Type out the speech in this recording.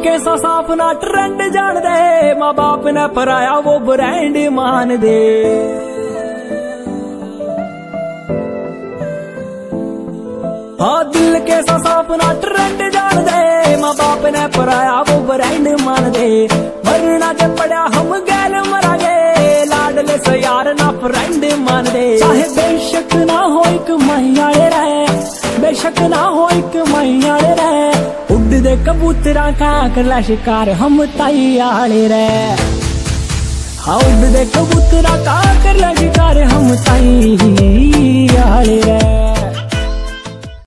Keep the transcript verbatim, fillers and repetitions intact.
के साथ अपना ट्रेंड जान दे, माँ बाप ने पराया वो ब्रांड मान दे। हाँ दिल के साथ अपना ट्रेंड जान दे, माँ बाप ने पराया वो ब्रांड मान दे। मरना जब पड़ा हम गैल मरा गए, लाडले से यार ना फ्रेंड मान दे। चाहे बेशक ना हो एक महियाड़े रहे, बेशक ना हो एक महियाड़े रहे, उड़ दे कबूतरा का कर ला शिकार हम ताई आड़े रहे। हाँ उड़ दे कबूतरा का कर ला शिकार हम ताई आड़े रहे।